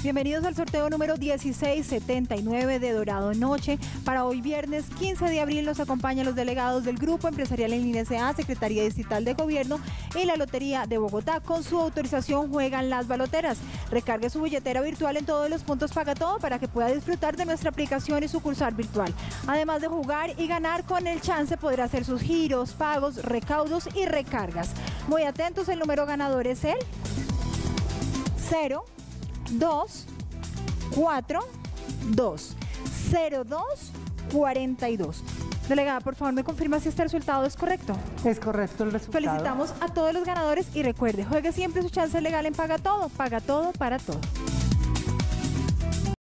Bienvenidos al sorteo número 1679 de Dorado Noche. Para hoy viernes 15 de abril nos acompañan los delegados del Grupo Empresarial en Línea S.A., Secretaría Distrital de Gobierno y la Lotería de Bogotá. Con su autorización juegan las baloteras. Recargue su billetera virtual en todos los puntos Paga Todo para que pueda disfrutar de nuestra aplicación y sucursal virtual. Además de jugar y ganar, con el chance podrá hacer sus giros, pagos, recaudos y recargas. Muy atentos, el número ganador es el 0242 0242. Delegada, por favor, me confirma si este resultado es correcto. Es correcto el resultado. Felicitamos a todos los ganadores y recuerde, juegue siempre su chance legal en Paga Todo para todo.